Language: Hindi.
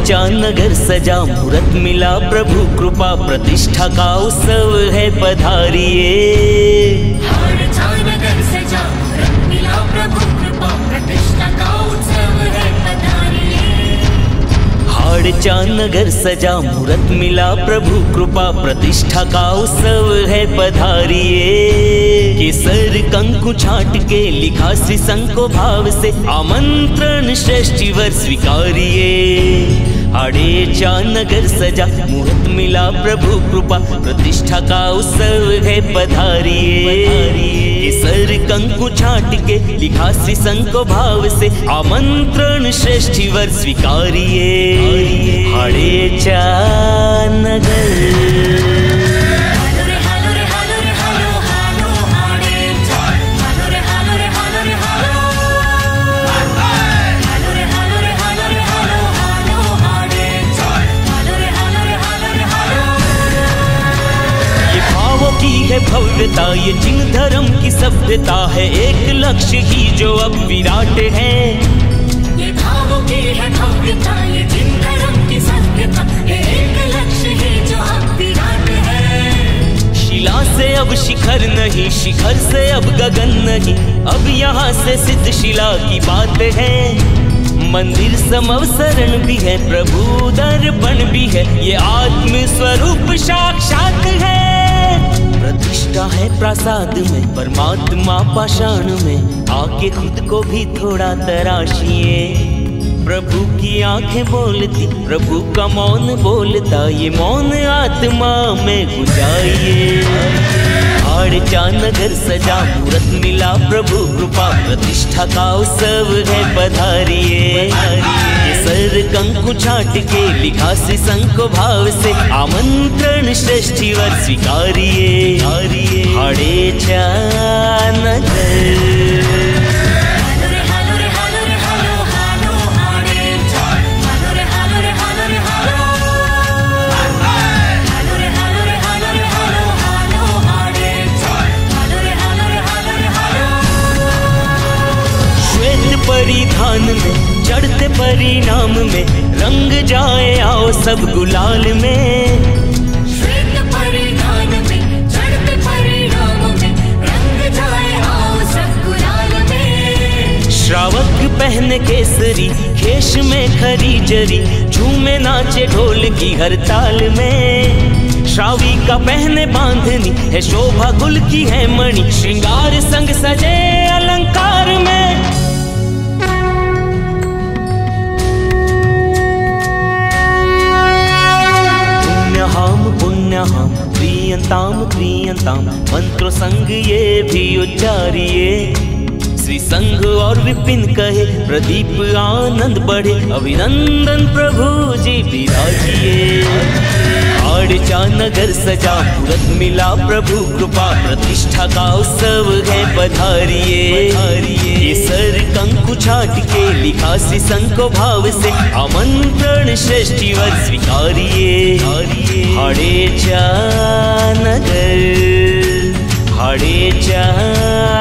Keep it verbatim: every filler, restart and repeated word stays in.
हाड़चा नगर सजा मुहूर्त मिला प्रभु कृपा प्रतिष्ठा का उत्सव है पधारिए। हाड़चा नगर सजा मुहूर्त मिला प्रभु कृपा प्रतिष्ठा का उत्सव है पधारिए। हाड़चा नगर सजा मुहूर्त मिला प्रभु कृपा प्रतिष्ठा का उत्सव है पधारिए। केसर कंकु छाट के लिखा श्री संको भाव से आमंत्रण श्रेष्ठी वर स्वीकारिए। हाड़चा नगर सजा मुहूर्त मिला प्रभु कृपा प्रतिष्ठा का उत्सव है पधारिए। केसर कंकु छाट के लिखा श्री संको भाव से आमंत्रण श्रेष्ठी वर स्वीकारिए। हाड़चा नगर की है भव्यता, ये चिन्ह धर्म की सभ्यता है, एक लक्ष्य ही जो अब विराट है। ये भावों की है भव्यता, ये चिन्ह धर्म की सभ्यता है, एक लक्ष्य ही जो अब विराट है। शिला से अब शिखर नहीं, शिखर से अब गगन नहीं, अब यहाँ से सिद्ध शिला की बात है। मंदिर समवसरण भी है, प्रभु दर्पण भी है, ये आत्म स्वरूप साक्षात है। प्रतिष्ठा है प्रसाद में, परमात्मा पाषाण में, आके खुद को भी थोड़ा तराशिए। प्रभु की आंखें बोलती, प्रभु का मौन बोलता, ये मौन आत्मा में गुजारिए। हाड़चा नगर सजा मुहूर्त मिला प्रभु कृपा प्रतिष्ठा का उत्सव है पधारिए। केसर कंकु छाट के लिखा श्री संको भाव से आमंत्रण श्रेष्ठी वर स्वीकारिए। हाड़चा नगर परिधान में, चढ़ते परिणाम में, रंग जाए आओ सब गुलाल में। श्वेत परिधान में, चढ़ते परिणाम में, रंग जाए आओ सब गुलाल में। श्रावक पहने केसरी, खेश में खरी जरी, झूमे नाचे ढोल की हर ताल में। श्रावी का पहने बांधनी है, शोभा कुल की है मणि, श्रृंगार संग सजे अलंकार में। पुण्यहाम प्रियंताम प्रियंताम, मंत्रो संग ये भी उच्चारिए। श्री संघ और विपिन कहे, प्रदीप आनंद बढ़े, अभिनंदन प्रभु जी विराजिए। हाड़चा नगर सजा मुहूर्त मिला प्रभु कृपा प्रतिष्ठा का उत्सव है पधारिए। केसर कंकु छाट के लिखा श्री संको भाव से आमंत्रण श्रेष्ठी वर स्वीकारिए। हाड़चा नगर, हाड़चा